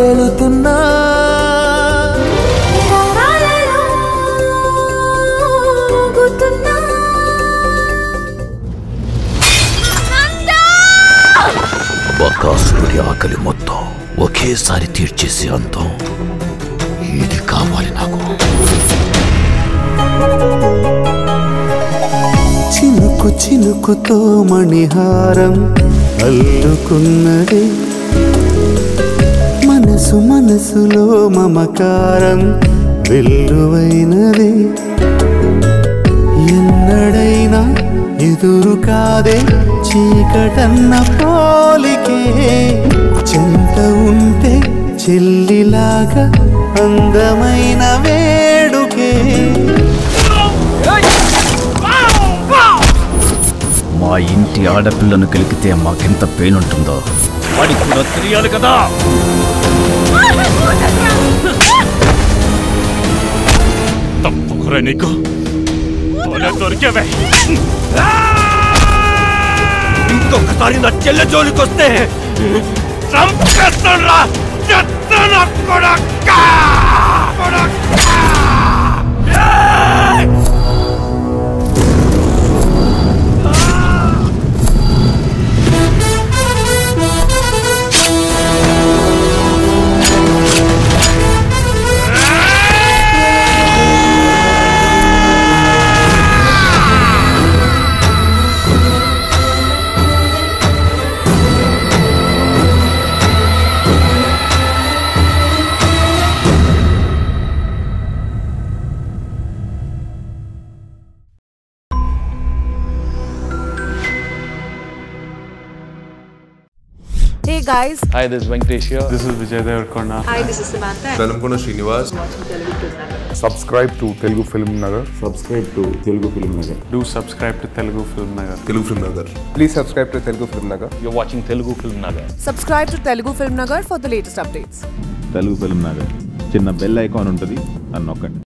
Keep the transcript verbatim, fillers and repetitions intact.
తేలుతున్నా బకాసురుడి ఆకలి మొత్తం ఒకేసారి తీర్చేసి అంతం ఇది కావాలి నాకు. చినుకు చినుకుతో మణిహారం అల్లుకున్నది మనసు మనసులో మమకారం వెల్లువైనది ఎన్నడైనా ఎదురు కాదే చీకటన్న పోలికే చెంత ఉంటే చెల్లిలాగా అందమైన వేడుకే మా ఇంటి ఆడపిల్లను కలిగితే మాకెంత పెయిన్ ఉంటుందో వాడికి కూడా తెలియాలి కదా. తప్పుకురా నీకు దొరికేవే. ఇంకొకసారి నా చెల్లె జోలికొస్తే చంపేస్తాను రా. Hey guys. Hi, this is Venkatesh here. This is Vijay Devarkonda. Hi, this is Samantha. Velamkonda Srinivas. Subscribe to Telugu Film Nagar. Subscribe to Telugu Film Nagar. Do subscribe to Telugu Film Nagar. Telugu Film Nagar. Please subscribe to Telugu Film Nagar. You're watching Telugu Film Nagar. Subscribe to Telugu Film Nagar for the latest updates. Telugu Film Nagar. చిన్న bell icon ఉంటుంది అని నొక్కండి.